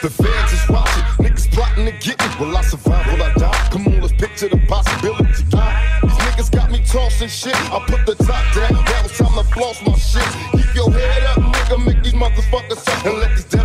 The feds is watching, niggas plotting to get me. Will I survive, will I die? Come on, let's picture the possibility. These niggas got me tossing shit. I put the top down, now it's time to floss my shit. Keep your head up, nigga, make these motherfuckers up and let these